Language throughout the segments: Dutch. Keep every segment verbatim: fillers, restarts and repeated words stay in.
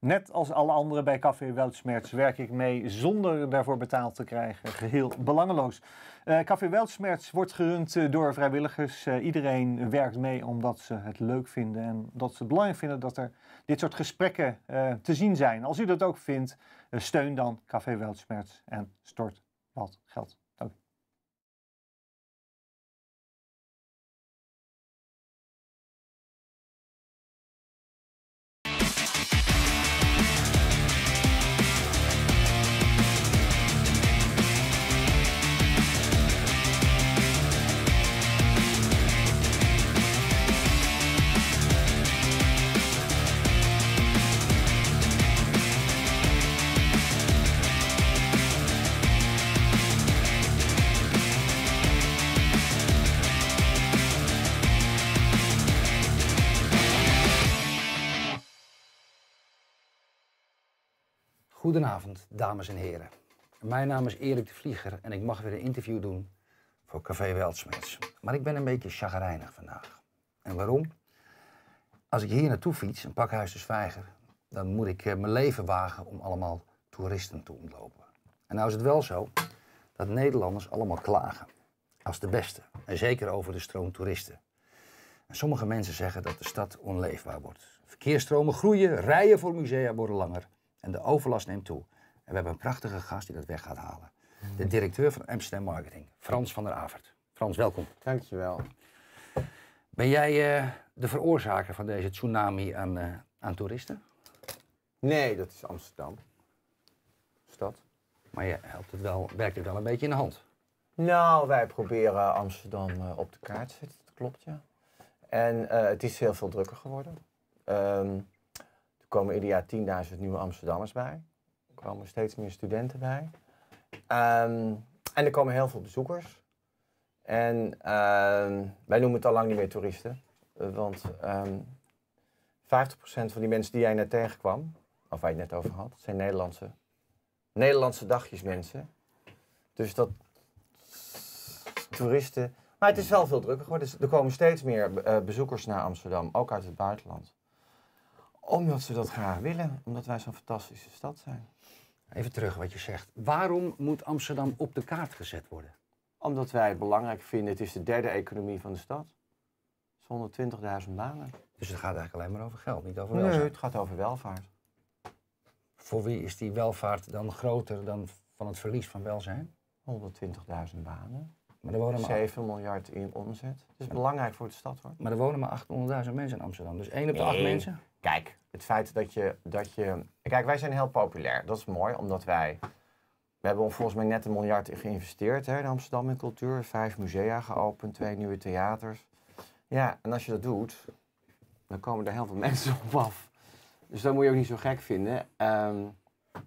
Net als alle anderen bij Café Weltschmerz werk ik mee zonder daarvoor betaald te krijgen. Geheel belangeloos. Uh, Café Weltschmerz wordt gerund uh, door vrijwilligers. Uh, iedereen werkt mee omdat ze het leuk vinden en dat ze het belangrijk vinden dat er dit soort gesprekken uh, te zien zijn. Als u dat ook vindt, uh, steun dan Café Weltschmerz en stort wat geld. Dank u. Goedenavond, dames en heren. Mijn naam is Erik de Vlieger en ik mag weer een interview doen voor Café Weltschmerz. Maar ik ben een beetje chagrijnig vandaag. En waarom? Als ik hier naartoe fiets, een Pakhuis de Zwijger, dan moet ik mijn leven wagen om allemaal toeristen te ontlopen. En nou is het wel zo dat Nederlanders allemaal klagen als de beste. En zeker over de stroom toeristen. En sommige mensen zeggen dat de stad onleefbaar wordt. Verkeersstromen groeien, rijen voor musea worden langer. En de overlast neemt toe. En we hebben een prachtige gast die dat weg gaat halen. De directeur van Amsterdam Marketing, Frans van der Avert. Frans, welkom. Dankjewel. Ben jij uh, de veroorzaker van deze tsunami aan, uh, aan toeristen? Nee, dat is Amsterdam. Stad. Maar je helpt het wel, werkt het wel een beetje in de hand? Nou, wij proberen Amsterdam uh, op de kaart te zetten, dat klopt, ja. En uh, het is heel veel drukker geworden. Um, Er komen ieder jaar tienduizend nieuwe Amsterdammers bij. Er komen steeds meer studenten bij. Um, en er komen heel veel bezoekers. En um, wij noemen het al lang niet meer toeristen. Uh, want um, vijftig procent van die mensen die jij net tegenkwam, of waar je het net over had, zijn Nederlandse, Nederlandse dagjesmensen. Dus dat toeristen. Maar het is wel veel drukker geworden. Er komen steeds meer uh, bezoekers naar Amsterdam, ook uit het buitenland. Omdat ze dat graag willen, omdat wij zo'n fantastische stad zijn. Even terug wat je zegt. Waarom moet Amsterdam op de kaart gezet worden? Omdat wij het belangrijk vinden, het is de derde economie van de stad. Het is honderdtwintigduizend banen. Dus het gaat eigenlijk alleen maar over geld, niet over Nee, welzijn? het gaat over welvaart. Voor wie is die welvaart dan groter dan van het verlies van welzijn? honderdtwintigduizend banen. Maar er wonen maar zeven miljard in omzet. Het is belangrijk voor de stad, hoor. Maar er wonen maar achthonderdduizend mensen in Amsterdam. Dus één op de acht Nee. mensen? Kijk, het feit dat je, dat je... Kijk, wij zijn heel populair. Dat is mooi, omdat wij... We hebben volgens mij net een miljard geïnvesteerd hè, in Amsterdam in cultuur. Vijf musea geopend, twee nieuwe theaters. Ja, en als je dat doet, dan komen er heel veel mensen op af. Dus dat moet je ook niet zo gek vinden. Um,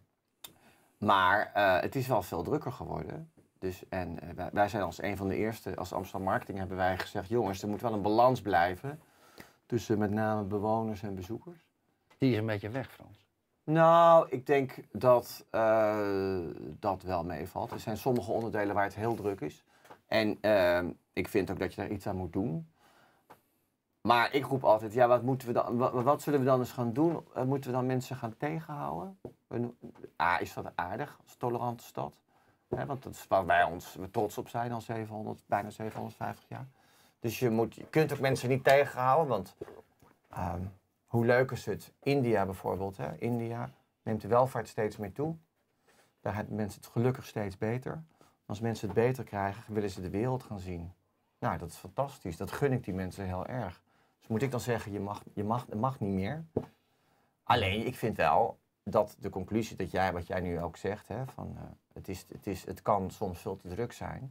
maar uh, het is wel veel drukker geworden. Dus, en uh, wij, wij zijn als een van de eerste, als Amsterdam Marketing hebben wij gezegd... jongens, er moet wel een balans blijven tussen met name bewoners en bezoekers. Die is een beetje weg, Frans. Nou, ik denk dat uh, dat wel meevalt. Er zijn sommige onderdelen waar het heel druk is. En uh, ik vind ook dat je daar iets aan moet doen. Maar ik roep altijd, ja, wat, moeten we dan, wat, wat zullen we dan eens gaan doen? Uh, moeten we dan mensen gaan tegenhouden? Ah, is dat aardig als tolerante stad? He, want dat is waar wij ons we trots op zijn al zevenhonderd, bijna zevenhonderdvijftig jaar. Dus je, moet, je kunt ook mensen niet tegenhouden, want um, hoe leuk is het? India bijvoorbeeld, hè? India neemt de welvaart steeds meer toe. Daar hebben mensen het gelukkig steeds beter. Als mensen het beter krijgen, willen ze de wereld gaan zien. Nou, dat is fantastisch. Dat gun ik die mensen heel erg. Dus moet ik dan zeggen, je mag, je mag, het mag niet meer. Alleen, ik vind wel dat de conclusie dat jij, wat jij nu ook zegt, hè, van, uh, het, is, het, is, het kan soms veel te druk zijn.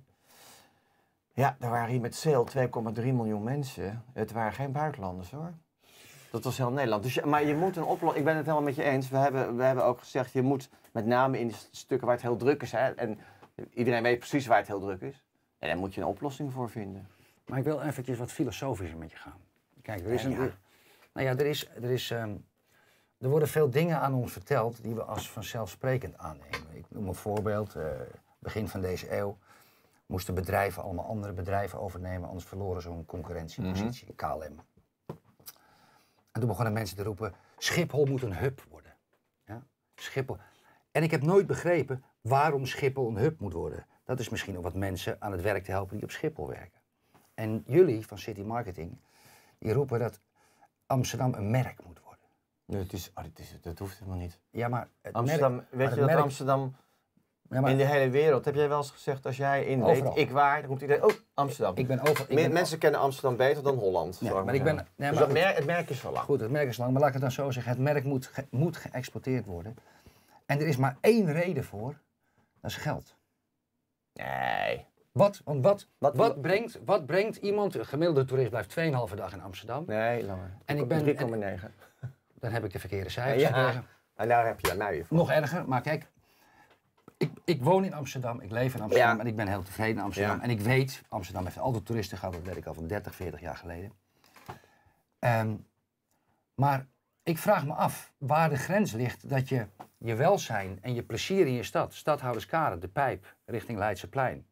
Ja, er waren hier met Sale twee komma drie miljoen mensen. Het waren geen buitenlanders, hoor. Dat was heel Nederland. Dus, maar je moet een oplossing. Ik ben het helemaal met je eens. We hebben, we hebben ook gezegd, je moet met name in de stukken waar het heel druk is. Hè, en iedereen weet precies waar het heel druk is. En daar moet je een oplossing voor vinden. Maar ik wil eventjes wat filosofischer met je gaan. Kijk, er is ja, een. ja. Nou ja, er is. Er, is um, er worden veel dingen aan ons verteld die we als vanzelfsprekend aannemen. Ik noem een voorbeeld. Uh, begin van deze eeuw moesten bedrijven allemaal andere bedrijven overnemen, anders verloren ze hun concurrentiepositie. Mm-hmm. K L M. En toen begonnen mensen te roepen, Schiphol moet een hub worden. Schiphol. En ik heb nooit begrepen waarom Schiphol een hub moet worden. Dat is misschien om wat mensen aan het werk te helpen die op Schiphol werken. En jullie van City Marketing, die roepen dat Amsterdam een merk moet worden. Nee, het is, oh, dat, is, dat hoeft helemaal niet. Ja, maar het Amsterdam, merk, weet maar je het dat merk, Amsterdam ja, maar in de hele wereld, heb jij wel eens gezegd, als jij in Overal. weet ik waar, dan komt iedereen, oh, Amsterdam. ik ben over. Ik Me- ben mensen kennen Amsterdam beter dan Holland. Ja, zou maar ik ben- zeggen. nee, dus maar dat goed. merk, het merk is wel lang. Goed, het merk is lang, maar laat ik het dan zo zeggen. Het merk moet, ge, moet geëxporteerd worden. En er is maar één reden voor, dat is geld. Nee. Wat, want wat, Wat- wat, brengt, wat brengt iemand, een gemiddelde toerist blijft twee komma vijf dag in Amsterdam. Nee, langer. En ik ben- drie komma negen. Dan heb ik de verkeerde cijfers Ja, gekregen. en daar heb je mij weer voor. Nog erger, maar kijk, ik, ik woon in Amsterdam, ik leef in Amsterdam Ja. en ik ben heel tevreden in Amsterdam. Ja. En ik weet, Amsterdam heeft altijd toeristen gehad, dat weet ik al van dertig, veertig jaar geleden. Ehm, maar ik vraag me af waar de grens ligt dat je je welzijn en je plezier in je stad, Stadhouderskade, de Pijp, richting Leidseplein,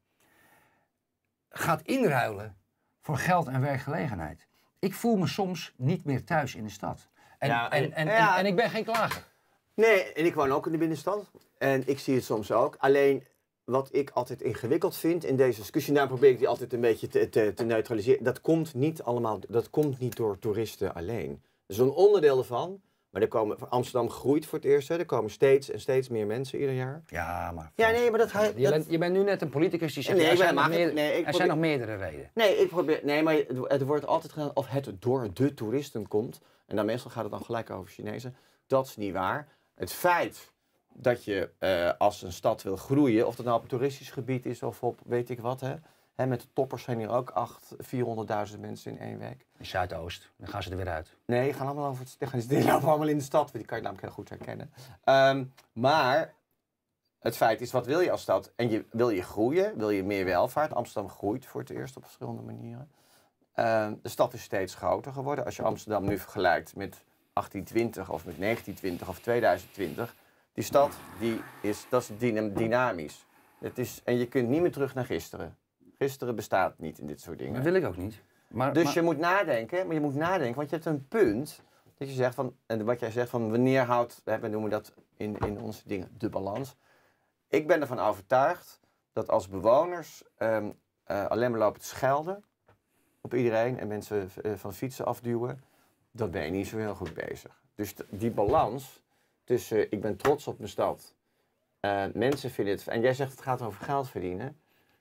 gaat inruilen voor geld en werkgelegenheid. Ik voel me soms niet meer thuis in de stad. En, Ja, en, en- en, ja. en, en ik ben geen klager. Nee, en ik woon ook in de binnenstad. En ik zie het soms ook. Alleen wat ik altijd ingewikkeld vind in deze discussie, nou probeer ik die altijd een beetje te, te, te neutraliseren. Dat komt niet allemaal, dat komt niet door toeristen alleen. Dat is een onderdeel ervan. Maar er komen, Amsterdam groeit voor het eerst. Hè. Er komen steeds en steeds meer mensen ieder jaar. Ja, maar... Ja, nee, maar dat ga je... Je, dat- bent, je bent nu net een politicus die zegt, Nee, er, ik ben zijn nog, helemaal meer, geen- nee, ik er probeer- zijn nog meerdere redenen. Nee, ik probeer, nee, maar het, het wordt altijd gedaan of het door de toeristen komt. En dan meestal gaat het dan gelijk over Chinezen. Dat is niet waar. Het feit dat je eh, als een stad wil groeien, of dat nou op toeristisch gebied is of op weet ik wat, hè. Hè, met de toppers zijn hier ook acht, vierhonderdduizend mensen in één week. In Zuidoost, dan gaan ze er weer uit. Nee, die gaan allemaal over het, die gaan- die lopen allemaal in de stad, want die kan je namelijk heel goed herkennen. Ehm, maar het feit is, wat wil je als stad? En je, wil je groeien? Wil je meer welvaart? Amsterdam groeit voor het eerst op verschillende manieren. Ehm, de stad is steeds groter geworden. Als je Amsterdam nu vergelijkt met achttientwintig of met negentientwintig of tweeduizend twintig. Die stad, die is, dat is dynam- dynamisch. Het is, en je kunt niet meer terug naar gisteren. Gisteren bestaat niet in dit soort dingen. Dat wil ik ook niet. Maar, Dus maar- je moet nadenken, maar je moet nadenken, want je hebt een punt dat je zegt van, en wat jij zegt van wanneer houdt, we noemen dat in, in onze dingen de balans. Ik ben ervan overtuigd dat als bewoners ehm, uh, alleen maar lopen te schelden op iedereen en mensen uh, van fietsen afduwen, dan ben je niet zo heel goed bezig. Dus t- die balans tussen uh, ik ben trots op mijn stad, uh, mensen vinden het, en jij zegt het gaat over geld verdienen.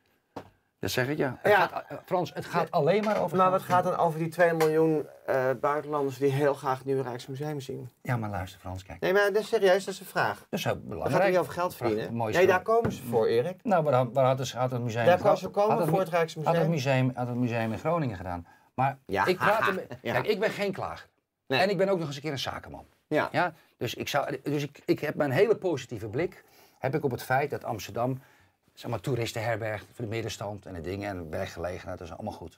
Dat zeg ik ja. Het Ja. gaat, uh, Frans, het gaat alleen maar over... Maar geld. wat gaat dan over die twee miljoen uh, buitenlanders die heel graag het nieuwe Rijksmuseum zien? Ja, maar luister Frans, kijk. Nee, maar dat is serieus, dat is een vraag. Dat is zo Dan gaat belangrijk. het niet over geld Prachtig, verdienen. mooi Nee, zo. daar komen ze voor, Erik. Nou, waar, waar had, het, had het museum... Daar in kan Gro- ze komen had het voor mu- het Rijksmuseum. Had het museum, had het museum in Groningen gedaan. Maar Ja. ik praat... er- Ja. Kijk, ik ben geen klager. Nee. En ik ben ook nog eens een keer een zakenman. Ja. Ja? Dus, ik, zou, dus ik, ik heb mijn hele positieve blik heb ik op het feit dat Amsterdam, zeg maar, toeristenherberg voor de middenstand en de dingen en werkgelegenheid, dat is allemaal goed.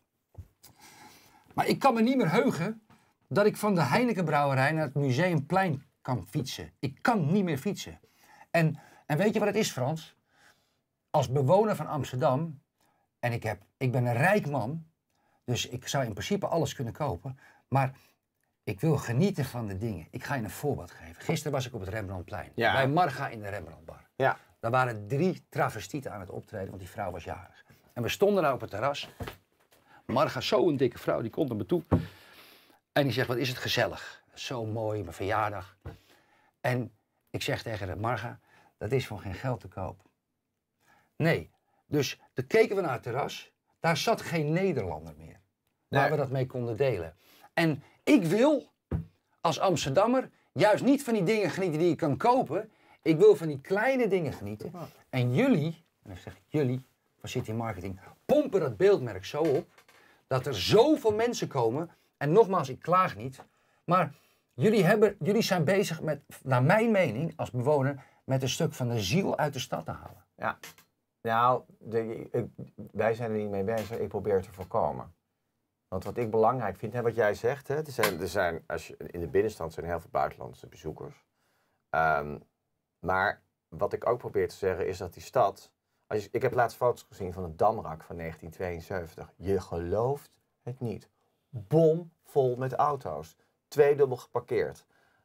Maar ik kan me niet meer heugen dat ik van de Heinekenbrouwerij naar het Museumplein kan fietsen. Ik kan niet meer fietsen. En, en weet je wat het is, Frans? Als bewoner van Amsterdam, en ik, heb, ik ben een rijk man, dus ik zou in principe alles kunnen kopen, maar ik wil genieten van de dingen. Ik ga je een voorbeeld geven. Gisteren was ik op het Rembrandtplein. Ja. Bij Marga in de Rembrandtbar. Ja. Daar waren drie travestieten aan het optreden, want die vrouw was jarig. En we stonden daar op het terras. Marga, zo'n dikke vrouw, die komt naar me toe. En die zegt, wat is het gezellig. Zo mooi, mijn verjaardag. En ik zeg tegen haar, Marga, dat is voor geen geld te koop. Nee. Dus toen keken we naar het terras. Daar zat geen Nederlander meer. Waar Nee. we dat mee konden delen. En ik wil, als Amsterdammer, juist niet van die dingen genieten die je kan kopen. Ik wil van die kleine dingen genieten. En jullie, en dan zeg ik jullie, van City Marketing, pompen dat beeldmerk zo op, dat er zoveel mensen komen. En nogmaals, ik klaag niet. Maar jullie, hebben, jullie zijn bezig met, naar mijn mening, als bewoner, met een stuk van de ziel uit de stad te halen. Ja. Nou, de, ik, wij zijn er niet mee bezig. Ik probeer het te voorkomen. Want wat ik belangrijk vind, hè, wat jij zegt, hè, er zijn, er zijn, als je, in de binnenstand zijn heel veel buitenlandse bezoekers. Um, maar wat ik ook probeer te zeggen is dat die stad... Als je, ik heb laatst foto's gezien van het Damrak van negentien tweeënzeventig. Je gelooft het niet. Bomvol met auto's. Tweedubbel geparkeerd.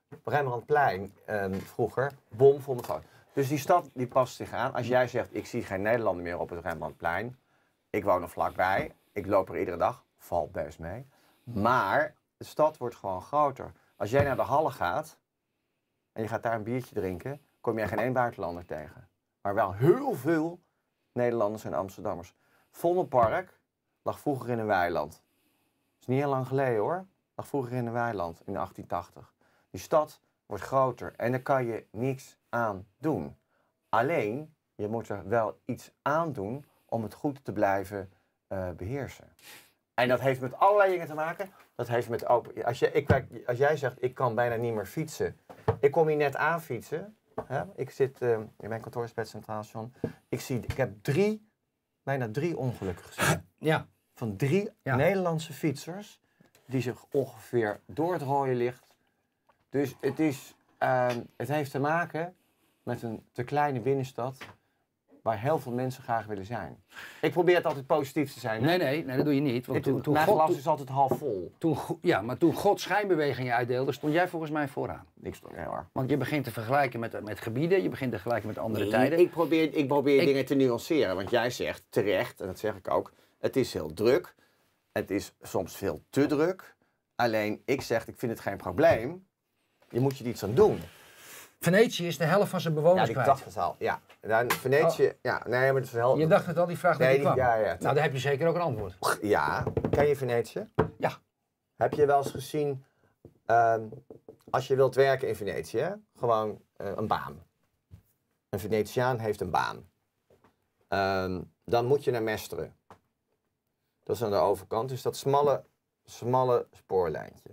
Rembrandtplein um, vroeger, bomvol met foto's. Dus die stad die past zich aan. Als jij zegt, ik zie geen Nederlander meer op het Rembrandtplein. Ik woon er vlakbij. Ik loop er iedere dag. Valt best mee. Maar de stad wordt gewoon groter. Als jij naar de Halle gaat en je gaat daar een biertje drinken, kom je geen één buitenlander tegen. Maar wel heel veel Nederlanders en Amsterdammers. Vondelpark lag vroeger in een weiland. Dat is niet heel lang geleden hoor. Lag vroeger in een weiland in achttien tachtig. Die stad wordt groter en daar kan je niks aan doen. Alleen, je moet er wel iets aan doen om het goed te blijven uh, beheersen. En dat heeft met allerlei dingen te maken. Dat heeft met open... Als, je, ik, als jij zegt, ik kan bijna niet meer fietsen. Ik kom hier net aan fietsen. Hè? Ik zit uh, in mijn kantoor is bij het Centraal Station. Ik, zie, ik heb drie, bijna drie ongelukken gezien. Ja. Van drie ja. Nederlandse fietsers die zich ongeveer door het rode licht. Dus het, is, uh, het heeft te maken met een te kleine binnenstad waar heel veel mensen graag willen zijn. Ik probeer het altijd positief te zijn. Hè? Nee, nee, nee, dat doe je niet. Want ik, toen, toen mijn God, glas toen, is altijd half vol. Toen, ja, maar toen God schijnbewegingen uitdeelde, stond jij volgens mij vooraan. Ik stond heel erg. Want je begint te vergelijken met, met gebieden, je begint te vergelijken met andere nee, tijden. Ik probeer, ik probeer ik, dingen te nuanceren, want jij zegt terecht, en dat zeg ik ook, het is heel druk. Het is soms veel te druk. Alleen, ik zeg, ik vind het geen probleem. Je moet je er iets aan doen. Venetië is de helft van zijn bewoners kwijt. kwijt. Ja, ik dacht het al. Ja. Dan Venetië, oh. ja, nee, maar het is wel... Je dacht het al, die vraag nee, die kwam. Ja, ja, nou, daar heb je zeker ook een antwoord. Ja, ken je Venetië? Ja. Heb je wel eens gezien, um, als je wilt werken in Venetië, gewoon uh, een baan. Een Venetiaan heeft een baan. Um, dan moet je naar Mestre. Dat is aan de overkant, dus dat smalle, smalle spoorlijntje.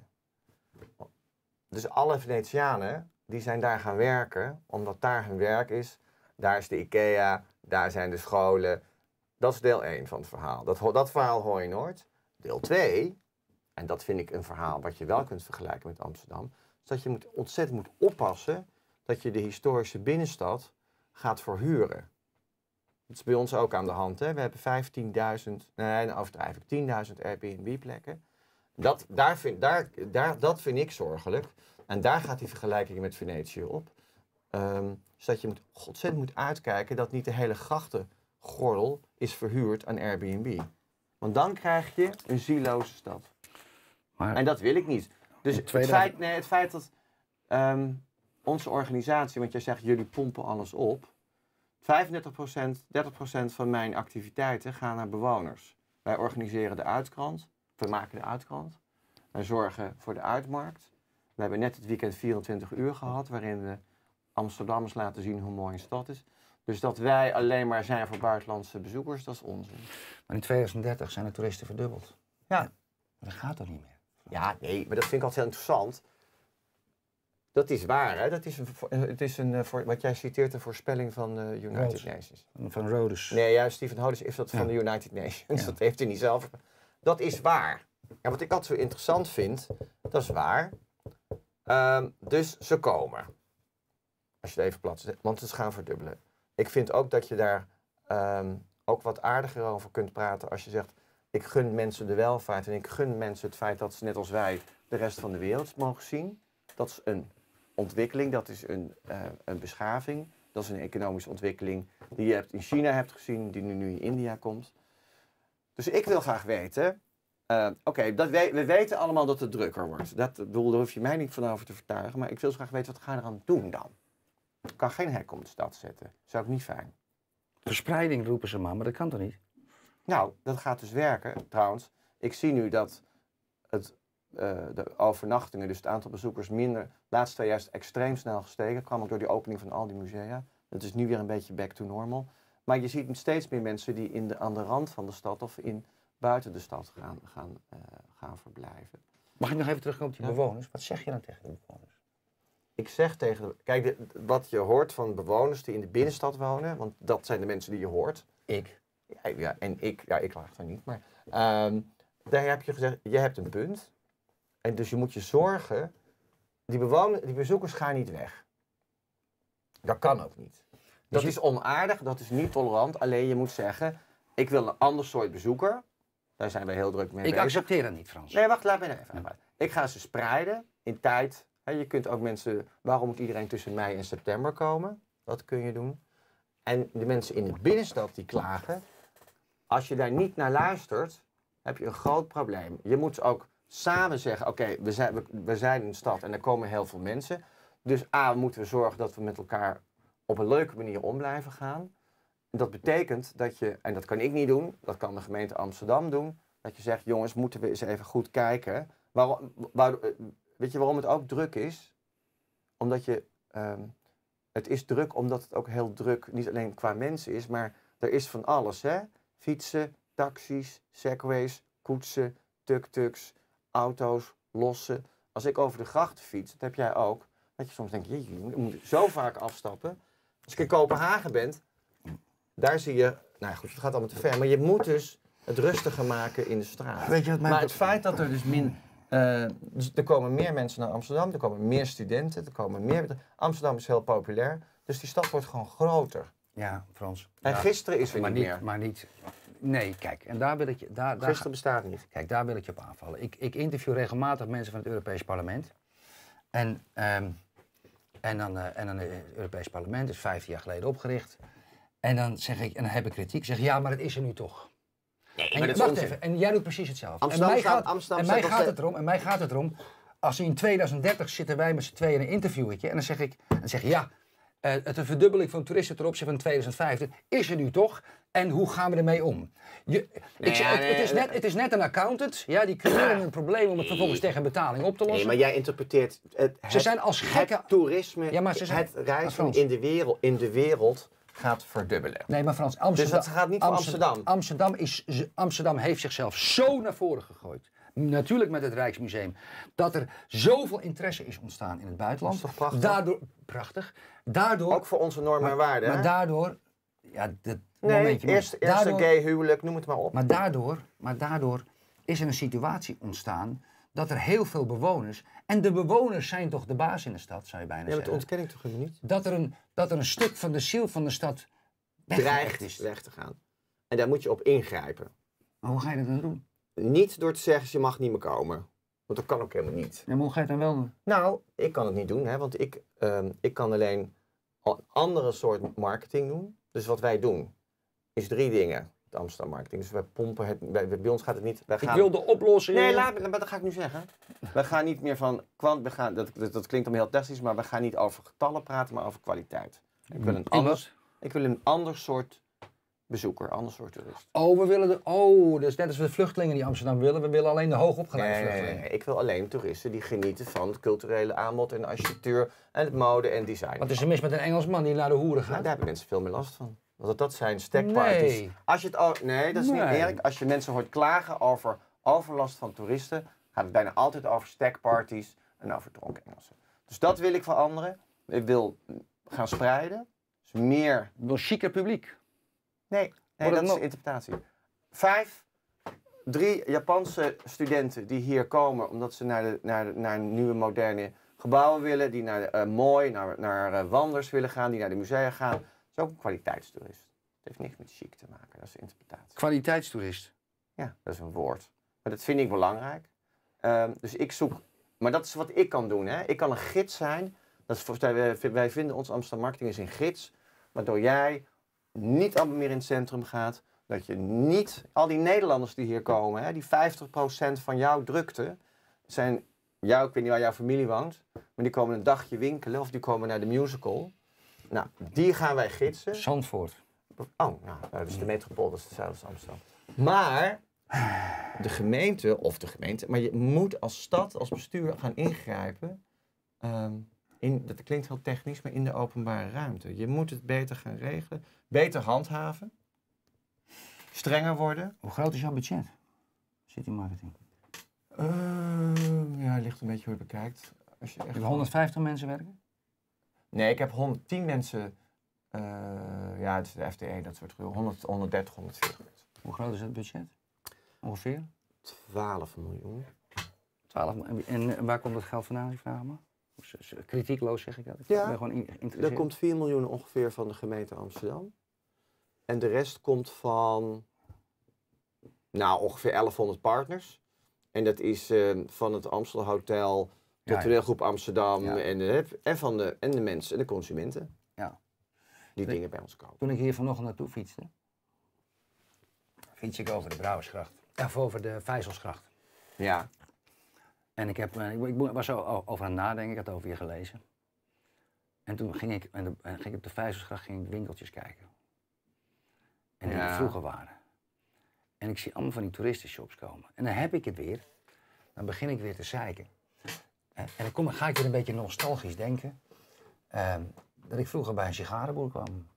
Dus alle Venetianen, die zijn daar gaan werken, omdat daar hun werk is. Daar is de IKEA, daar zijn de scholen. Dat is deel één van het verhaal. Dat, dat verhaal hoor je nooit. Deel twee, en dat vind ik een verhaal wat je wel kunt vergelijken met Amsterdam, is dat je moet, ontzettend moet oppassen dat je de historische binnenstad gaat verhuren. Dat is bij ons ook aan de hand. Hè? We hebben vijftienduizend, nee, dan overdrijf ik, tienduizend Airbnb-plekken. Dat, daar vind, daar, daar, dat vind ik zorgelijk. En daar gaat die vergelijking met Venetië op. Um, dus dat je moet, ontzettend moet uitkijken dat niet de hele grachtengordel is verhuurd aan Airbnb. Want dan krijg je een zieloze stad. Maar en dat wil ik niet. Dus het feit, nee, het feit dat um, onze organisatie, want jij zegt jullie pompen alles op. vijfendertig procent, dertig procent van mijn activiteiten gaan naar bewoners. Wij organiseren de uitkrant. We maken de uitkrant. Wij zorgen voor de uitmarkt. We hebben net het weekend vierentwintig uur gehad, waarin we Amsterdammers laten zien hoe mooi een stad is. Dus dat wij alleen maar zijn voor buitenlandse bezoekers, dat is onzin. Maar in tweeduizend dertig zijn de toeristen verdubbeld. Ja. Maar dat gaat toch niet meer? Ja, nee, maar dat vind ik altijd heel interessant. Dat is waar, hè? Dat is een, het is een, voor, wat jij citeert, een voorspelling van de uh, United Rhodes. Nations. Van Rhodes. Nee, juist, Stephen Hodges is dat van ja. de United Nations. Ja. Dat heeft hij niet zelf. Dat is waar. En wat ik altijd zo interessant vind, dat is waar. Um, dus ze komen. Als je het even plat zet, want ze gaan verdubbelen. Ik vind ook dat je daar um, ook wat aardiger over kunt praten als je zegt, ik gun mensen de welvaart en ik gun mensen het feit dat ze net als wij de rest van de wereld mogen zien. Dat is een ontwikkeling, dat is een, uh, een beschaving, dat is een economische ontwikkeling die je hebt in China hebt gezien, die nu, nu in India komt. Dus ik wil graag weten, uh, oké, okay, we, we weten allemaal dat het drukker wordt. Dat, bedoel, daar hoef je mij niet van over te vertuigen, maar ik wil graag weten, wat ga je eraan doen dan? Ik kan geen hek om de stad zetten, dat is ook niet fijn. Verspreiding roepen ze maar, maar dat kan toch niet? Nou, dat gaat dus werken, trouwens. Ik zie nu dat het, uh, de overnachtingen, dus het aantal bezoekers minder, de laatste twee jaar is extreem snel gestegen. Dat kwam ook door die opening van al die musea. Dat is nu weer een beetje back to normal. Maar je ziet steeds meer mensen die in de, aan de rand van de stad of in, buiten de stad gaan, gaan, uh, gaan verblijven. Mag ik nog even terugkomen op die ja. bewoners? Wat zeg je dan tegen de bewoners? Ik zeg tegen de, kijk, de, wat je hoort van bewoners die in de binnenstad wonen, want dat zijn de mensen die je hoort. Ik. Ja, ja en ik, ja, ik laag daar niet, maar um, daar heb je gezegd, je hebt een punt. En dus je moet je zorgen, die bewoners, die bezoekers gaan niet weg. Dat kan ook niet. Dat dus is onaardig, dat is niet tolerant, alleen je moet zeggen, ik wil een ander soort bezoeker. Daar zijn we heel druk mee ik bezig. accepteer dat niet, Frans. Nee, wacht, laat me even aan. Ik ga ze spreiden in tijd He, je kunt ook mensen, waarom moet iedereen tussen mei en september komen? Dat kun je doen. En de mensen in de binnenstad die klagen, als je daar niet naar luistert, heb je een groot probleem. Je moet ook samen zeggen, oké, okay, we, zijn, we, we zijn in de stad en er komen heel veel mensen. Dus A, moeten we zorgen dat we met elkaar op een leuke manier om blijven gaan. Dat betekent dat je, en dat kan ik niet doen, dat kan de gemeente Amsterdam doen, dat je zegt, jongens, moeten we eens even goed kijken. Waarom, waar, weet je waarom het ook druk is? Omdat je, um, het is druk omdat het ook heel druk, niet alleen qua mensen is, maar er is van alles, hè? Fietsen, taxis, segways, koetsen, tuk-tuks, auto's, lossen. Als ik over de grachten fiets, dat heb jij ook, dat je soms denkt, je moet zo vaak afstappen. Als ik in Kopenhagen ben, daar zie je, nou goed, het gaat allemaal te ver, maar je moet dus het rustiger maken in de straat. Weet je wat mijn maar het feit dat er dus min, uh, dus er komen meer mensen naar Amsterdam, er komen meer studenten, er komen meer. Amsterdam is heel populair, dus die stad wordt gewoon groter. Ja, Frans. En ja, gisteren is er maar niet niet meer. Maar niet. Nee, kijk, en daar wil ik je. Daar, daar, Gisteren bestaat niet. Kijk, daar wil ik je op aanvallen. Ik, ik interview regelmatig mensen van het Europees Parlement. En, um, en dan, uh, en dan het Europees Parlement is vijftien jaar geleden opgericht. En dan zeg ik, en dan heb ik kritiek, zeg ja, maar het is er nu toch. Nee, en, maar dat wacht is even, en jij doet precies hetzelfde. Amsterdam en mij staat, gaat, Amsterdam en mij staat gaat nog het erom, en mij gaat het erom, als in tweeduizend dertig zitten wij met z'n tweeën in een interviewetje en dan zeg ik, dan zeg je ja, uh, het een verdubbeling van toeristen ten opzichte van tweeduizend vijftien is er nu toch? En hoe gaan we ermee om? Je, nee, ik zeg, ja, het, nee, het, is net, nee. het is net een accountant, ja, die creëren een probleem om het vervolgens tegen betaling op te lossen. Nee, maar jij interpreteert het, Ze zijn als gekken. het toerisme, Ja, maar ze zijn- het reizen Frans. in de, wereld, in de wereld gaat verdubbelen. Nee, maar Frans, Amsterdam, Dus dat gaat niet voor Amsterdam. Amsterdam, is, Amsterdam heeft zichzelf zo naar voren gegooid. Natuurlijk met het Rijksmuseum. Dat er zoveel interesse is ontstaan in het buitenland. Dat is toch prachtig? Daardoor, prachtig. Daardoor, Ook voor onze normen en waarden. maar hè? daardoor, ja, dit Nee, momentje. eerst, eerst daardoor, een gay huwelijk, noem het maar op. maar, daardoor, maar daardoor is er een situatie ontstaan dat er heel veel bewoners, en de bewoners zijn toch de baas in de stad, zou je bijna Ja, maar dat zeggen. ontken ik toch helemaal niet? Dat er, een, dat er een stuk van de ziel van de stad weggeëcht Dreigt is. weg te gaan. En daar moet je op ingrijpen. Maar hoe ga je dat dan doen? Niet door te zeggen, je mag niet meer komen. Want dat kan ook helemaal niet. Ja, maar hoe ga je het dan wel doen? Nou, ik kan het niet doen, hè, want ik, um, ik kan alleen een andere soort marketing doen. Dus wat wij doen, is drie dingen. Het Amsterdam marketing. Dus wij pompen het, wij, bij ons gaat het niet... Wij gaan... Ik wil de oplossing. Nee, laat, maar dat ga ik nu zeggen. We gaan niet meer van kwant, we gaan, dat, dat, dat klinkt dan heel technisch, maar we gaan niet over getallen praten, maar over kwaliteit. Ik wil een ander, ik wil een ander soort bezoeker, een ander soort toerist. Oh, we willen de. Oh, dus net als we de vluchtelingen die Amsterdam willen, we willen alleen de hoogopgeleide Nee, nee, vluchtelingen. nee, ik wil alleen toeristen die genieten van het culturele aanbod en de architectuur en het mode en design. Wat is er mis met een Engelsman die naar de hoeren Nou, gaat? daar hebben mensen veel meer last van. Want dat zijn stekparties. Nee. Als je het al, nee, dat is Nee. niet eerlijk. Als je mensen hoort klagen over overlast van toeristen, gaat het bijna altijd over stekparties en over dronken Engelsen. Dus dat wil ik veranderen. Ik wil gaan spreiden. Dus meer. Wel chiquer publiek. Nee, nee Wordt dat het is nog- de interpretatie. Vijf, drie Japanse studenten die hier komen omdat ze naar, de, naar, de, naar nieuwe moderne gebouwen willen, die naar uh, mooi, naar, naar uh, wanders willen gaan, die naar de musea gaan. Dat is ook een kwaliteitstoerist. Het heeft niks met chic te maken, dat is de interpretatie. Kwaliteitstoerist. Ja, dat is een woord. Maar dat vind ik belangrijk. Um, dus ik zoek, maar dat is wat ik kan doen. Hè. Ik kan een gids zijn. Dat is voor, wij, wij vinden ons Amsterdam Marketing is een gids, waardoor jij niet allemaal meer in het centrum gaat. Dat je niet, al die Nederlanders die hier komen, hè, die vijftig procent van jouw drukte, zijn, jou, ik weet niet waar jouw familie woont, maar die komen een dagje winkelen of die komen naar de musical. Nou, die gaan wij gidsen. Zandvoort. Oh, nou, dat is de metropool, dat is hetzelfde als Amsterdam. Maar de gemeente, of de gemeente, maar je moet als stad, als bestuur gaan ingrijpen. Um, in, dat klinkt heel technisch, maar in de openbare ruimte. Je moet het beter gaan regelen, beter handhaven, strenger worden. Hoe groot is jouw budget? City marketing. Uh, ja, ligt een beetje hoe je het bekijkt. Als je echt Je hebt honderdvijftig mensen werken? Nee, ik heb honderdtien mensen. Uh, ja, het is de F T E, dat soort honderd, honderddertig, honderdveertig mensen. Hoe groot is het budget? Ongeveer? twaalf miljoen. twaalf. En waar komt dat geld vandaan, die vraag maar? Kritiekloos zeg ik dat. Ik Ja, ben gewoon geïnteresseerd. Er komt vier miljoen ongeveer van de gemeente Amsterdam. En de rest komt van, nou, ongeveer elfhonderd partners. En dat is uh, van het Amstel Hotel, Ja, De toneelgroep Amsterdam Ja. en, de, en, van de, en de mensen, en de consumenten. Ja. Die De- dingen bij ons kopen. Toen ik hier vanochtend naartoe fietste, fiets ik over de Brouwersgracht. Of over de Vijzelsgracht. Ja. En ik, heb, eh, ik, ik was zo o- over aan het nadenken, ik had over je gelezen. En toen ging ik, en de, en ging ik op de Vijzelsgracht ging ik winkeltjes kijken. En die Ja. er vroeger waren. En ik zie allemaal van die toeristenshops komen. En dan heb ik het weer. Dan begin ik weer te zeiken. En en dan kom, ga ik weer een beetje nostalgisch denken. ehm, dat ik vroeger bij een sigarenboer kwam.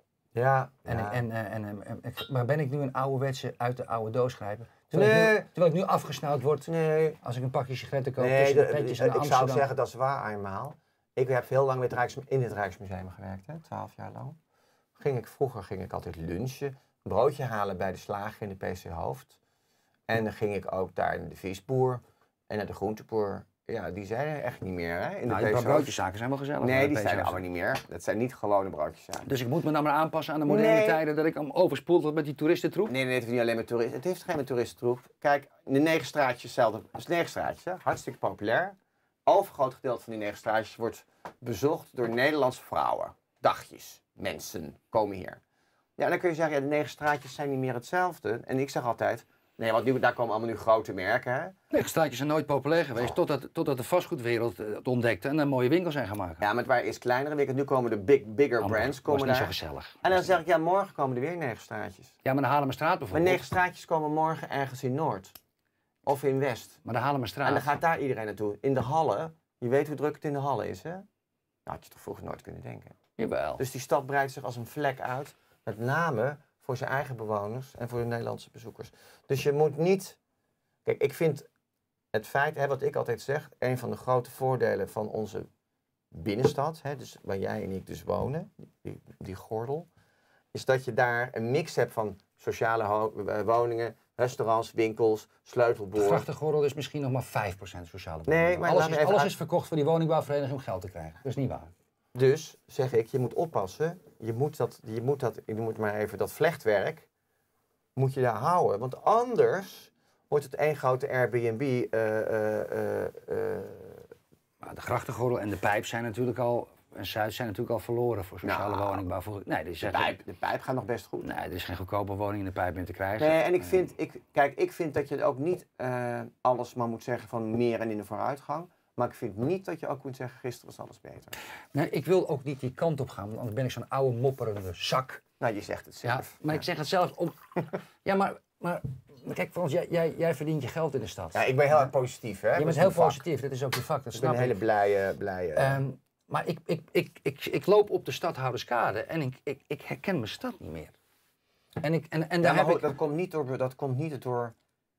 Ja. En, ja. ik, en, eh, en, en, en- ik- maar ben ik nu een ouderwetse uit de oude doos grijpen? Terwijl, ik Nee. nu, terwijl ik nu afgesnauwd word Nee. als ik een pakje sigaretten koop Nee, tussen de- de petjes de- en ik zou Amsterdam. zeggen dat is waar eenmaal. Ik heb heel lang met Rijks, in het Rijksmuseum gewerkt, hè, twaalf jaar lang. Ging ik, vroeger ging ik altijd lunchen, een broodje halen bij de slager in de P C Hoofd. En dan ging ik ook daar naar de visboer en naar de groenteboer. Ja, die zijn er echt niet meer, hè? In de Nou, die P C paar Hoofd. broodjeszaken zijn wel gezellig. Nee, bij die de zijn er P C Hoofd. allemaal niet meer. Dat zijn niet gewone broodjes. Ja. Dus ik moet me dan maar aanpassen aan de moderne Nee. tijden dat ik hem overspoeld word met die toeristentroep? Nee, nee, het heeft niet alleen met toeristen. Het heeft geen met toeristentroep. Kijk, de Negenstraatjes, hetzelfde. Het is Negenstraatje, hartstikke populair. Overgroot gedeelte van die Negenstraatjes wordt bezocht door Nederlandse vrouwen. Dagjes, mensen komen hier. Ja, dan kun je zeggen, ja, de Negenstraatjes zijn niet meer hetzelfde. En ik zeg altijd, nee, want nu, daar komen allemaal nu grote merken, hè. Nee, straatjes zijn nooit populair geweest totdat, totdat de vastgoedwereld eh, het ontdekte en een mooie winkels zijn gemaakt. Ja, maar het waren eerst kleinere winkels. Nu komen de big, bigger Amper. brands Was komen niet zo daar. gezellig. En dan zeg ik, ja, morgen komen er weer Negenstraatjes. Ja, maar de Haarlemmerstraat Maar bijvoorbeeld. Negenstraatjes komen morgen ergens in Noord. Of in West. Maar de Haarlemmerstraat. En dan gaat daar iedereen naartoe. In de Hallen, je weet hoe druk het in de Hallen is, hè? Nou, had je toch vroeger nooit kunnen denken. Jawel. Dus die stad breidt zich als een vlek uit. Met name voor zijn eigen bewoners en voor de Nederlandse bezoekers. Dus je moet niet... Kijk, ik vind het feit, hè, wat ik altijd zeg... een van de grote voordelen van onze binnenstad... Hè, dus waar jij en ik dus wonen, die, die gordel... is dat je daar een mix hebt van sociale ho- eh, woningen... restaurants, winkels, De sleutelboren... grachtengordel is misschien nog maar vijf procent sociale Nee, woningen. maar alles, laat me is, even alles uit- is verkocht voor die woningbouwvereniging om geld te krijgen. Dat is niet waar. Dus zeg ik, je moet oppassen. Je moet, dat, je moet, dat, je moet maar even dat vlechtwerk moet je daar houden. Want anders wordt het één grote Airbnb. eh, eh, eh, eh, Maar de grachtengordel en de pijp zijn natuurlijk al, en Zuid zijn natuurlijk al verloren voor sociale Nou, woningbouw. Voor, nee, die de, zeggen, pijp, de pijp gaat nog best goed. nee, er is geen goedkope woning in de pijp meer te krijgen. Nee, en ik vind, ik, kijk, ik vind dat je het ook niet eh, alles maar moet zeggen van meer en in de vooruitgang. Maar ik vind niet dat je ook moet zeggen, gisteren was alles beter. Nee, ik wil ook niet die kant op gaan, want anders ben ik zo'n oude mopperende zak. Nou, je zegt het Ja, zelf. maar ik zeg het zelf om. Ja, maar, maar maar kijk, Frans, jij, jij, jij verdient je geld in de stad. Ja, ik ben heel erg positief, hè? je Dat bent is heel mijn vak. positief, dat is ook je vak, dat Ik ben snap een hele ik. blije, blije... Ehm, maar ik, ik, ik, ik, ik loop op de Stadhouderskade en ik, ik, ik herken mijn stad niet meer. En, ik, en, en Ja, daar maar heb ho- ik... dat komt niet door, dat komt niet door.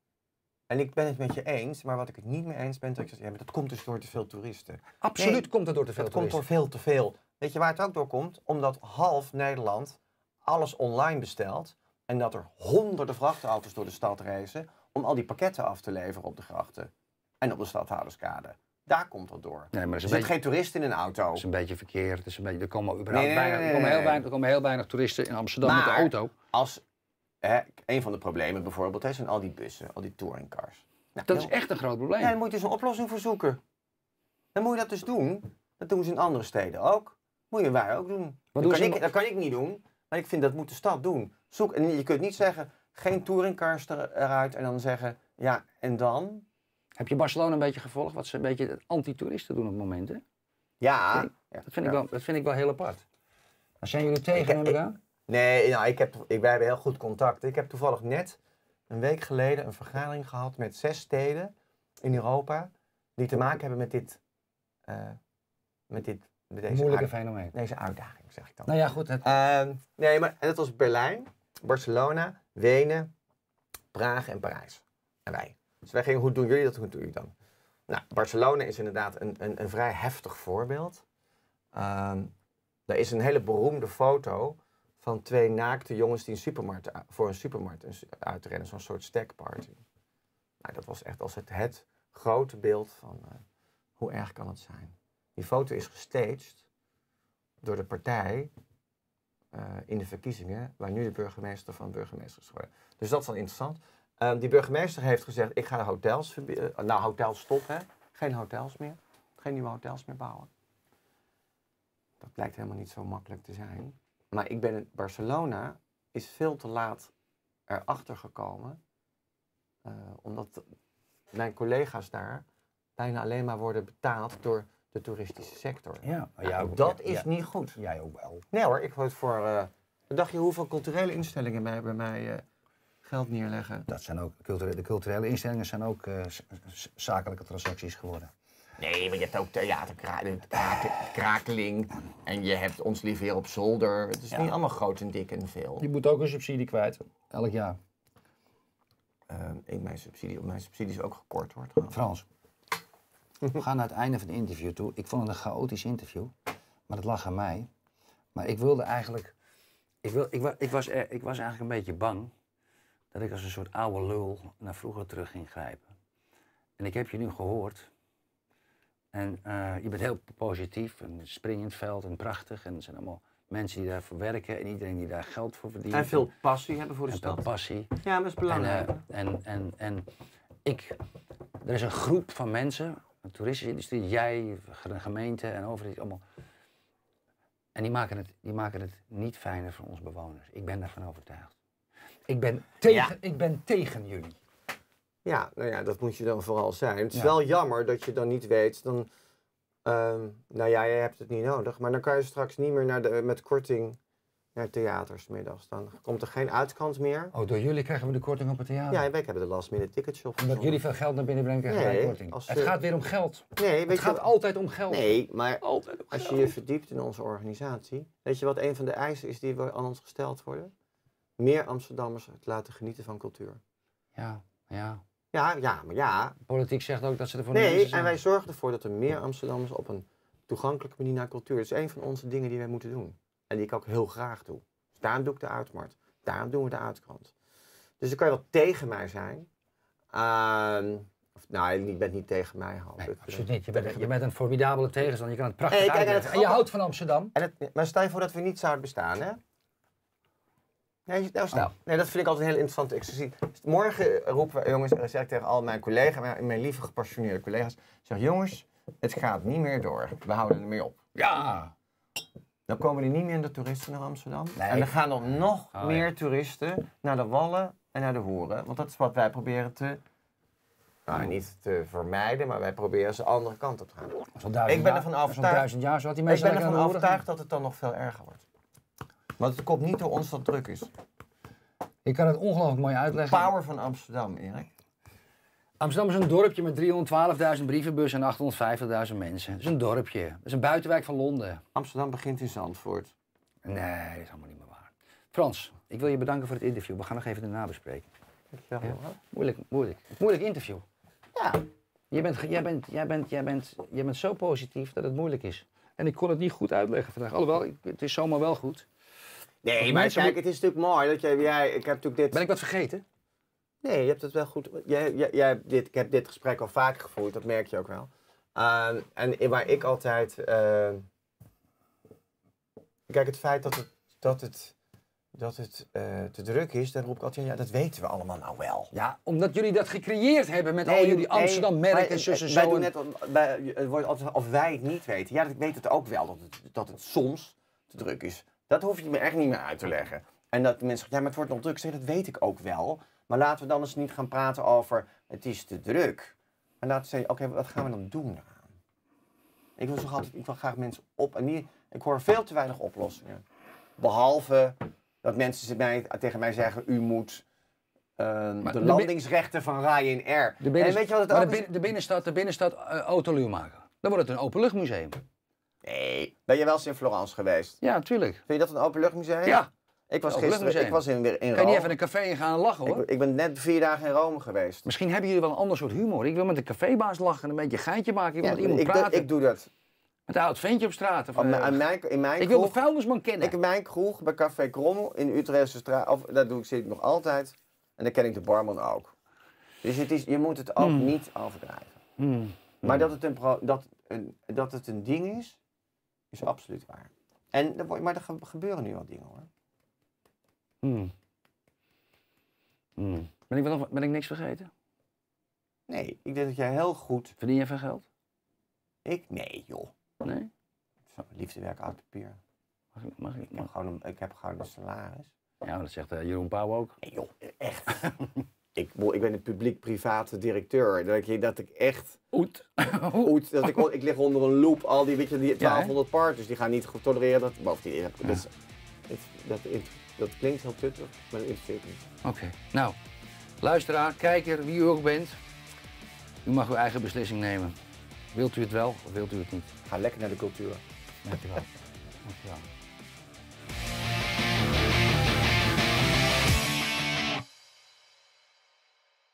En ik ben het met je eens, maar wat ik het niet mee eens ben, dat, ik zeg, ja, maar dat komt dus door te veel toeristen. Absoluut Nee, komt het door te veel Dat komt door toeristen. veel te veel. Weet je waar het ook door komt? Omdat half Nederland alles online bestelt en dat er honderden vrachtauto's door de stad racen om al die pakketten af te leveren op de grachten en op de Stadhouderskade. Daar komt dat door. Nee, maar dat Er is, zit een beetje, geen toerist in een auto. dat is een beetje verkeerd. Het is een beetje, er komen überhaupt Nee, nee, bijna, nee, er, komen heel nee. weinig, er komen heel weinig toeristen in Amsterdam met de Maar- auto. Als hè, een van de problemen bijvoorbeeld hè, zijn al die bussen, al die touringcars. Nou, Dat heel- is echt een groot probleem. Ja, dan moet je dus een oplossing voor zoeken. Dan moet je dat dus doen. Dat doen ze in andere steden ook. Moet je wij ook doen. Wat Dat doen kan, ze ik, in- dat kan ik niet doen. Maar ik vind dat moet de stad doen. Zoek, en je kunt niet zeggen, geen touringcars er- eruit en dan zeggen, ja, en dan? Heb je Barcelona een beetje gevolgd? Wat ze een beetje anti-toeristen doen op het moment, hè? Ja. Nee, ja, Dat vind, ik ja. wel, dat vind ik wel heel apart. Maar zijn jullie tegen, Ik- neem ik aan? Nee, nou, ik heb, ik, wij hebben heel goed contact. Ik heb toevallig net een week geleden een vergadering gehad met zes steden in Europa die te maken hebben met dit, eh, met dit, met deze, Moeilijke uit- fenomeen. deze uitdaging, zeg ik dan. Nou ja, goed. Het, Ehm, nee, maar en dat was Berlijn, Barcelona, Wenen, Praag en Parijs. En wij. Dus wij gingen, hoe doen jullie dat, hoe doen jullie dan? Nou, Barcelona is inderdaad een, een, een vrij heftig voorbeeld. Ehm er is een hele beroemde foto van twee naakte jongens die een supermarkt, voor een supermarkt uitrennen, zo'n soort stackparty. Nou, dat was echt als het, het grote beeld van eh, hoe erg kan het zijn. Die foto is gestaged door de partij uh, in de verkiezingen, waar nu de burgemeester van burgemeester is geworden. Dus dat is wel interessant. Uh, die burgemeester heeft gezegd, ik ga hotels verbieden. Uh, nou, hotels stoppen, geen hotels meer. geen nieuwe hotels meer bouwen. Dat blijkt helemaal niet zo makkelijk te zijn. Maar ik ben in Barcelona is veel te laat erachter gekomen. Uh, omdat mijn collega's daar bijna alleen maar worden betaald door de toeristische sector. Ja, nou, ja, dat ja, is ja. niet goed. Jij ook wel. Nee hoor, ik word voor... Uh, dacht je hoeveel culturele instellingen bij, bij mij uh, geld neerleggen? Dat zijn ook, culturele, de culturele instellingen zijn ook uh, zakelijke transacties geworden. Nee, maar je hebt ook theater, Krakeling en je hebt Ons Lief Heer op Zolder. Het is ja. niet allemaal groot en dik en veel. Je moet ook een subsidie kwijt, elk jaar. Uh, ik, mijn, subsidie, mijn subsidie is ook gekort hoor. Trouwens. Frans, we gaan naar het einde van het interview toe. Ik vond het een chaotisch interview, maar dat lag aan mij. Maar ik wilde eigenlijk, ik, wil, ik, ik, was, er, ik was eigenlijk een beetje bang dat ik als een soort oude lul naar vroeger terug ging grijpen. En ik heb je nu gehoord. En uh, je bent heel positief en springend veld en prachtig. En er zijn allemaal mensen die daarvoor werken en iedereen die daar geld voor verdient. En veel passie hebben voor de en stad. veel passie. Ja, dat is belangrijk. En, uh, en, en, en ik, er is een groep van mensen, de toeristische industrie, jij, de gemeente en overheid, allemaal. En die maken, het, die maken het niet fijner voor ons bewoners. Ik ben daarvan overtuigd. Ik ben tegen, ja. ik ben tegen jullie. Ja, nou ja, dat moet je dan vooral zijn. Het is Ja. wel jammer dat je dan niet weet, dan, um, nou ja, je hebt het niet nodig, maar dan kan je straks niet meer naar de, met korting naar theaters middags. Dan komt er geen uitkant meer. Oh, door jullie krijgen we de korting op het theater? Ja, wij hebben de last minute ticketshop. Omdat jullie veel geld naar binnen brengen, krijgen wij Nee, korting. als Het de- gaat weer om geld. Nee, weet Het je, gaat altijd om geld. nee, maar Altijd om als je geld. je verdiept in onze organisatie, weet je wat een van de eisen is die we aan ons gesteld worden? Meer Amsterdammers het laten genieten van cultuur. Ja, ja. Ja, ja, maar ja. Politiek zegt ook dat ze er voor de Nee, mensen en zijn. wij zorgen ervoor dat er meer Amsterdammers op een toegankelijke manier naar cultuur. Dat is een van onze dingen die wij moeten doen. En die ik ook heel graag doe. Dus daarom doe ik de uitmarkt. Daarom doen we de uitkrant. Dus dan kan je wel tegen mij zijn. Uh, of, nou, je bent niet tegen mij, Hans. Nee, Ik- absoluut niet. Je bent, je bent een formidabele tegenstander. Je kan het prachtig Hey, kijk, en het uitleggen. En je grappige- houdt van Amsterdam. En het, maar stel je voor dat we niet zouden bestaan, hè? Nee, nou, stel. Oh. Nee, dat vind ik altijd een heel interessante exercitie. Morgen roepen we, jongens, zeg ik tegen al mijn collega's, mijn, mijn lieve gepassioneerde collega's, zeg jongens, het gaat niet meer door. We houden er meer op. Ja. Dan komen er niet meer de toeristen naar Amsterdam. Nee. En dan gaan er nog Oh, meer ja. toeristen naar de Wallen en naar de Hoeren. Want dat is wat wij proberen te, nou, niet te vermijden, maar wij proberen ze de andere kant op te gaan. Zo'n duizend Ik ben jaar- ervan zo'n overtuigd- duizend jaar, zodat die Ik mensen ben lekker ervan naar de hoeren overtuigd dat het dan nog veel erger wordt. Want het komt niet door ons dat het druk is. gaan. Ik kan het ongelooflijk mooi uitleggen. Power van Amsterdam, Erik. Amsterdam is een dorpje met driehonderdtwaalfduizend brievenbussen en achthonderdvijftigduizend mensen. Het is een dorpje. Het is een buitenwijk van Londen. Amsterdam begint in Zandvoort. Nee, dat is allemaal niet meer waar. Frans, ik wil je bedanken voor het interview. We gaan nog even de nabespreking. Ja. Ja. Moeilijk, moeilijk. Moeilijk interview. Ja. Je bent, jij, bent, jij, bent, jij, bent, jij bent zo positief dat het moeilijk is. En ik kon het niet goed uitleggen vandaag. Alhoewel, ik, het is zomaar wel goed. Nee, Of maar mensen kijk, moet- het is natuurlijk mooi dat jij, jij ik heb natuurlijk dit... Ben ik wat vergeten? Nee, je hebt het wel goed... Jij, jij, jij hebt dit, ik heb dit gesprek al vaker gevoerd, dat merk je ook wel. Ehm, en waar ik altijd... ehm, kijk, het feit dat het, dat het, dat het eh, te druk is, dan roep ik altijd, ja, dat weten we allemaal nou wel. Ja, omdat jullie dat gecreëerd hebben met al Nee, jullie nee, Amsterdam-merken maar, en zus en eh, zo. Wij doen en- net, al- bij, het wordt altijd of wij het niet weten. Ja, ik weet het ook wel, dat het, dat het soms te druk is. Dat hoef je me echt niet meer uit te leggen. En dat de mensen zeggen, ja, maar het wordt nog druk. Ik zeg, dat weet ik ook wel. Maar laten we dan eens niet gaan praten over, het is te druk. En laten we zeggen, oké, wat gaan we dan doen eraan? Ik wil, toch altijd, ik wil graag mensen op en niet, ik hoor veel te weinig oplossingen. Behalve dat mensen mij, tegen mij zeggen, u moet uh, de, de landingsrechten van Ryanair. De binnen- En weet je wat het maar ook de, is? bin- de binnenstad, de binnenstad uh, autoluw maken. Dan wordt het een openluchtmuseum. Nee, ben je wel eens in Florence geweest? Ja, tuurlijk. Vind je dat een openluchtmuseum? Ja. Ik was Openluchtmuseum. gisteren, ik was in, in Kan je Rome. niet even in een café in gaan lachen hoor? Ik, ik ben net vier dagen in Rome geweest. Misschien hebben jullie wel een ander soort humor. Ik wil met de cafébaas lachen en een beetje geintje maken. Ik wil Ja, met iemand ik, praten. doe, ik doe dat. Met een oud ventje op straat. Of, Op mijn- eh, aan mijn, in mijn ik wil de kroeg, vuilnisman kennen. ik in mijn kroeg bij Café Krommel in Utrechtse straat, of dat doe ik, zit ik nog altijd. En dan ken ik de barman ook. Dus het is, je moet het ook Hmm. niet overdrijven. Hmm. Maar dat het, een pro, dat, een, dat het een ding is, is absoluut waar. En, er wordt- maar er ge- gebeuren nu wel dingen hoor. Hmm. Hmm. Ben, ik wel nog- ben ik niks vergeten? Nee, ik denk dat jij heel goed... Verdien je veel geld? Ik? Nee, joh. Nee? Zo, liefdewerk oud papier. Mag ik? Mag ik, Ik mag... heb gewoon een, ik heb gewoon een salaris. Ja, dat zegt uh, Jeroen Pauw ook. Nee, joh, echt. ik, ik ben een publiek-private directeur. Dat ik, dat ik echt... Oet. Oet, dat ik, ik lig onder een loep. Al die, weet je, die twaalfhonderd Ja, partners, die gaan niet goed tolereren. Dat, bovendien, dat, dat, dat, dat, dat klinkt heel tuttig, maar dat interesseert me niet. Oké, okay. Nou, luisteraar, kijker, wie u ook bent. U mag uw eigen beslissing nemen. Wilt u het wel of wilt u het niet? Ga lekker naar de cultuur. Dankjewel. Dankjewel.